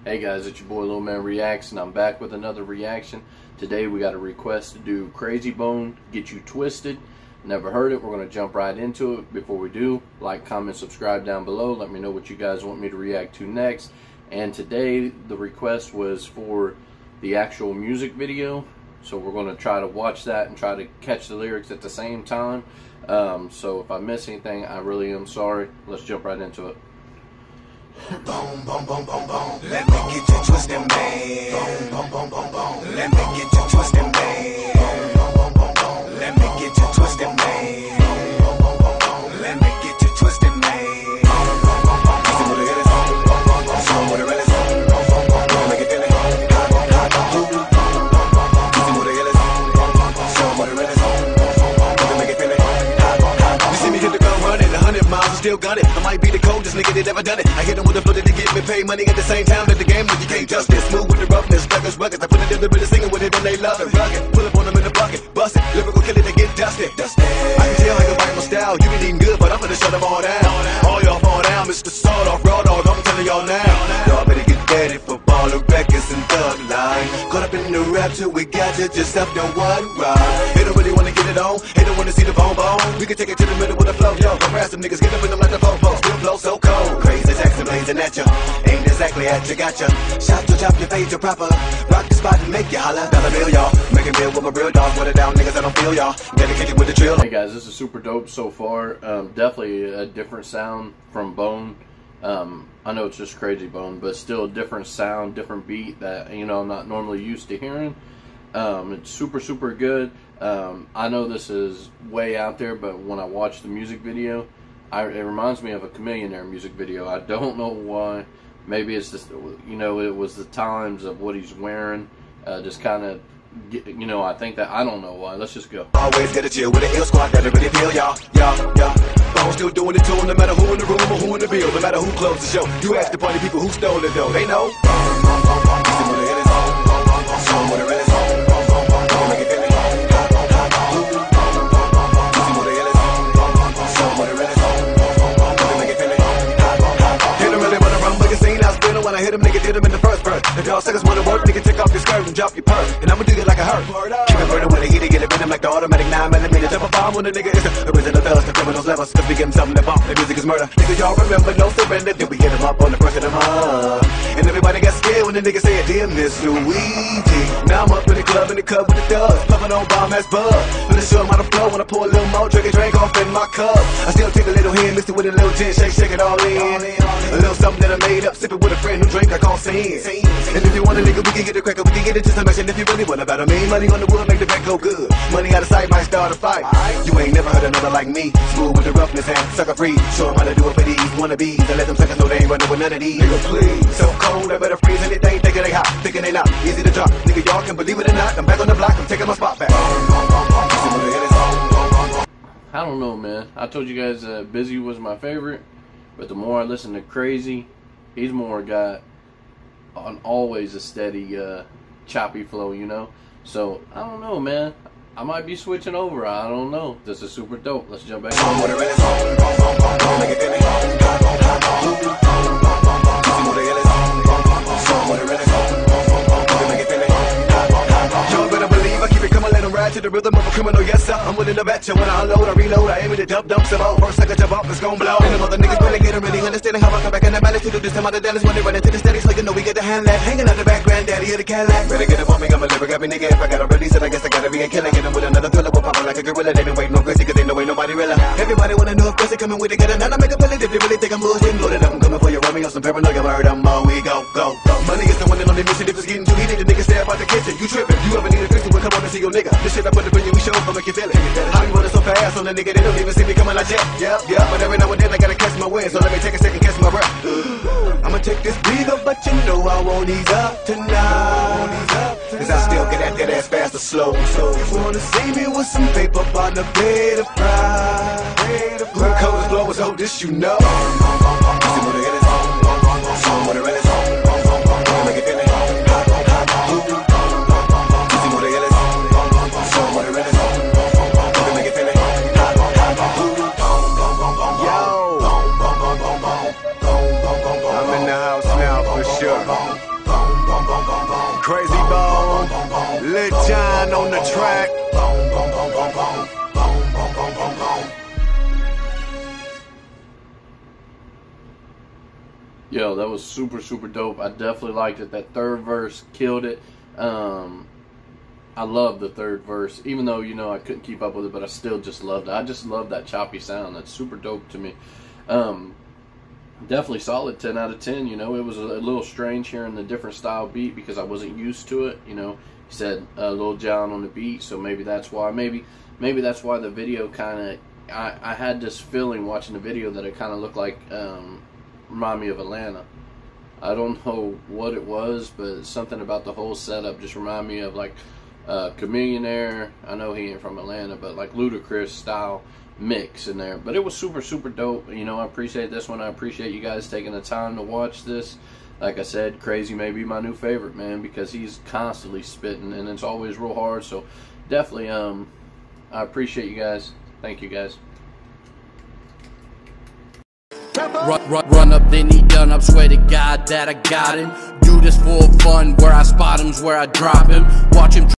Hey guys, it's your boy Lil Man Reacts, and I'm back with another reaction. Today we got a request to do Krayzie Bone, Get You Twisted. Never heard it. We're going to jump right into it. Before we do, like, comment, subscribe down below. Let me know what you guys want me to react to next. And today the request was for the actual music video, so we're going to try to watch that and try to catch the lyrics at the same time. So if I miss anything, I really am sorry. Let's jump right into it. Boom, boom, boom, boom, boom. Let me get you twisted, man. Boom, boom, boom, boom, boom. Let me get you twisted, man. Boom, boom, boom, boom, boom. Let me get you twisted, man. Boom, boom, boom, boom, boom. Let me get you twisted, man. Boom, boom, boom, boom, boom. See what it is. Show what it is. Make it feel it. Hot, hot, hot. See what it is. Show what it is. Make it feel it. Hot, hot. You see me hit the ground running 100 miles and still gun it. I might be the coldest nigga that ever done it. I hit them with the flow that they get me paid money at the same time that the game that you can't touch this. Smooth with the roughness, rugged. I put it in the middle, singing with it and they love it. Rugged, pull up on them in the bucket, bust it, lyrical kill it, they get dusted. I can tell how you bite my style, you been eating good, but I'm gonna shut them all down. All y'all fall down, Mr. Sawed Off Raw Dog, I'm telling y'all now. Y'all better get ready for baller records and thug line. Caught up in the rap till we got you just up to one ride. They don't really wanna get it on, they don't wanna see the bone bone. We can take it to the middle with a flow, yo. Harass them niggas, get up in them like the fofo. Still flow so cold, crazy Jackson blazing at ya. Ain't exactly at you, gotcha. Shot to chop your face, you proper. Rock the spot and make you holler. Dollar bill, y'all. Making bill with my real dog. Put it down, niggas, I don't feel y'all. Dedicated with the drill. Hey guys, this is super dope so far. Definitely a different sound from Bone. I know it's just Krayzie Bone, but still a different sound, different beat that, you know, I'm not normally used to hearing. It's super good. I know this is way out there, but when I watch the music video, it reminds me of a Chamillionaire music video. I don't know why. Maybe it's just, you know, it was the times of what he's wearing. Just kind of, you know, I think that, I don't know why. Let's just go. Always get a chill with the ill squad, gotta really feel y'all. Bone still doing it too, no matter who in the room or who in the bill, no matter who closed the show. You ask the party people who stole it though, they know. When I hit him, nigga, did him in the first verse. If y'all suckers wanna work, nigga, take off your skirt and drop your purse. And I'ma do it like a hurt. Keep it burning when I hit it, get it rhythm like the automatic 9mm. Jump a bomb when a nigga is the original thugs, the criminals levels. Cause we give him something to bump, the music is murder. Nigga, y'all remember, no surrender. Then we hit him up on the first of the month. And everybody got scared when the nigga said, dear Miss Luigi. Now I'm up in the club with the thugs. Puffin' on bomb ass bug. Let show him how to flow when I pour a little more, drink off in my cup. I still take a little hand, mix it with a little gin, shake it all in. A little something that I made up, sip it with a friend who drink, I call sin. And if you want a nigga, we can get the cracker, we can get into some action. If you really want about me, money on the wood, make the bank go good. Money out of sight, might start a fight. You ain't never heard another like me. Smooth with the roughness and sucker free. Show 'em how to do it for these wannabes. And let them suckers know they ain't running with none of these. Nigga, please. So cold, I better freeze anything. Thinking they hot, thinking they not. Easy to drop. Nigga, y'all can believe it or not. I'm back on the block, I'm taking my spot back. I don't know, man. I told you guys Busy was my favorite, but the more I listen to Krayzie, he's more got always a steady choppy flow, you know. So I don't know, man. I might be switching over. I don't know. This is super dope. Let's jump back. To the rhythm of a criminal, yes sir. I'm willing to bet you when I unload, I reload, I aim at the dump some more. First I can jump off, it's gon' blow. And the mother niggas really get really understanding how I come back and I manage to do this time out of Dallas when they run into the steady. So you know we get the hand left, hanging out the back, granddaddy of the Cadillac. Better get up on me, I'm a lyric, every nigga. If I gotta release it, I guess I gotta be a killer. Get them with another thriller, we'll pop like a gorilla. They been waiting on crazy, cause they know ain't nobody realer. Everybody wanna know if Chris coming with together. Now I make a bullet if you really think I'm bullshitting. Loaded up, I'm coming for you, run me on some paranoia, murder, more we go. Money is the one and only mission. If it's getting too heated, the niggas stay up out the kitchen. You tripping, you ever need a fix it, we'll come on and see your nigga. This shit I put up in you, we show up, make you feel it. How you running so fast on the nigga, they don't even see me coming like that. Yeah, but every now and then I gotta catch my wind, so let me take a second, catch my breath. I'ma take this breather, but you know I won't ease up tonight. Cause I still get at that ass fast or slow. So you wanna see me with some paper on the bed of pride. When colors blow, so this you know. See what it is, show what it is. Make it feel it. on the track. Boom, boom, boom, boom, boom. Boom, boom, boom, boom, boom. Yo, that was super, super dope. I definitely liked it. That third verse killed it. I love the third verse, even though, you know, I couldn't keep up with it, but I still just loved it. I just love that choppy sound. That's super dope to me. Definitely solid 10 out of 10. You know, it was a little strange hearing the different style beat because I wasn't used to it. You know, he said Lil Jon on the beat, so maybe that's why. Maybe that's why the video kind of, I had this feeling watching the video that it kind of looked like, remind me of Atlanta. I don't know what it was, but something about the whole setup just reminded me of like Chamillionaire. I know he ain't from Atlanta, but like Ludacris style mix in there. But it was super, super dope. You know, I appreciate this one. I appreciate you guys taking the time to watch this. Like I said, Crazy may be my new favorite, man, because he's constantly spitting and it's always real hard. So definitely, I appreciate you guys. Thank you guys. Run up, then he done up, swear to God that I got him. Do this for fun, where I spot him's where I drop him. Watch him